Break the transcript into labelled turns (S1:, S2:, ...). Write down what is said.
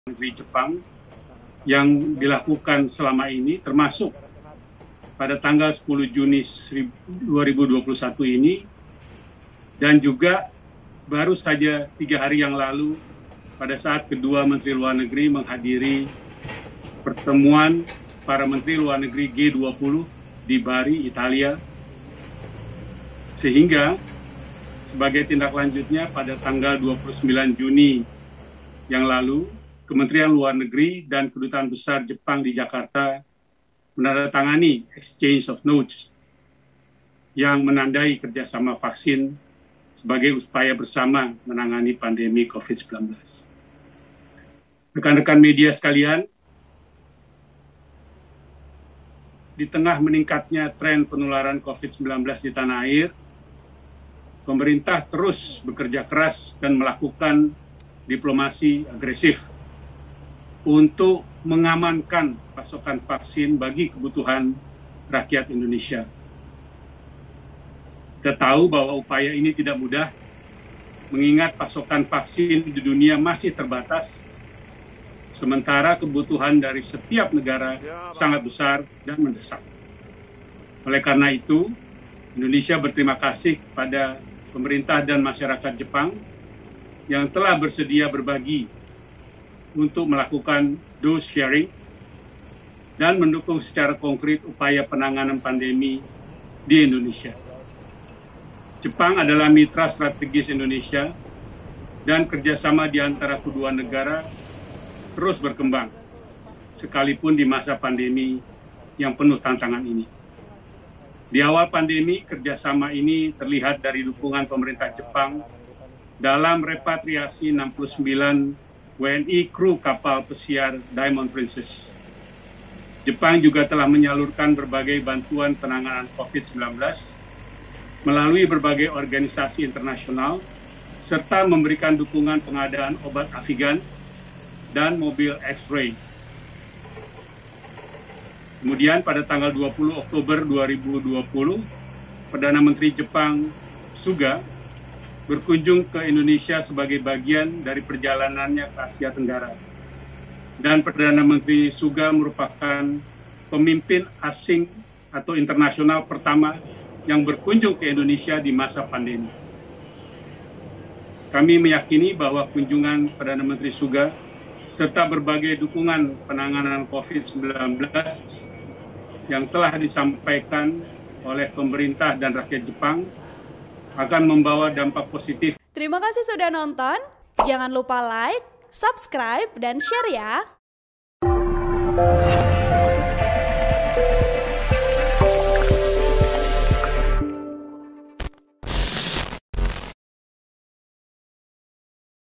S1: Negeri Jepang yang dilakukan selama ini, termasuk pada tanggal 10 Juni 2021 ini, dan juga baru saja 3 hari yang lalu pada saat kedua Menteri Luar Negeri menghadiri pertemuan para Menteri Luar Negeri G20 di Bari, Italia, sehingga sebagai tindak lanjutnya pada tanggal 29 Juni yang lalu, Kementerian Luar Negeri dan Kedutaan Besar Jepang di Jakarta menandatangani Exchange of Notes yang menandai kerjasama vaksin sebagai upaya bersama menangani pandemi COVID-19. Rekan-rekan media sekalian, di tengah meningkatnya tren penularan COVID-19 di tanah air, pemerintah terus bekerja keras dan melakukan diplomasi agresif untuk mengamankan pasokan vaksin bagi kebutuhan rakyat Indonesia. Kita tahu bahwa upaya ini tidak mudah, mengingat pasokan vaksin di dunia masih terbatas, sementara kebutuhan dari setiap negara sangat besar dan mendesak. Oleh karena itu, Indonesia berterima kasih kepada pemerintah dan masyarakat Jepang yang telah bersedia berbagi untuk melakukan dose sharing dan mendukung secara konkret upaya penanganan pandemi di Indonesia. Jepang adalah mitra strategis Indonesia dan kerjasama di antara kedua negara terus berkembang, sekalipun di masa pandemi yang penuh tantangan ini. Di awal pandemi, kerjasama ini terlihat dari dukungan pemerintah Jepang dalam repatriasi 69 WNI kru kapal pesiar Diamond Princess. Jepang juga telah menyalurkan berbagai bantuan penanganan COVID-19 melalui berbagai organisasi internasional, serta memberikan dukungan pengadaan obat Avigan dan mobil X-ray. Kemudian pada tanggal 20 Oktober 2020, Perdana Menteri Jepang Suga berkunjung ke Indonesia sebagai bagian dari perjalanannya ke Asia Tenggara. Dan Perdana Menteri Suga merupakan pemimpin asing atau internasional pertama yang berkunjung ke Indonesia di masa pandemi. Kami meyakini bahwa kunjungan Perdana Menteri Suga serta berbagai dukungan penanganan COVID-19 yang telah disampaikan oleh pemerintah dan rakyat Jepang akan membawa dampak positif.
S2: Terima kasih sudah nonton. Jangan lupa like, subscribe, dan share ya.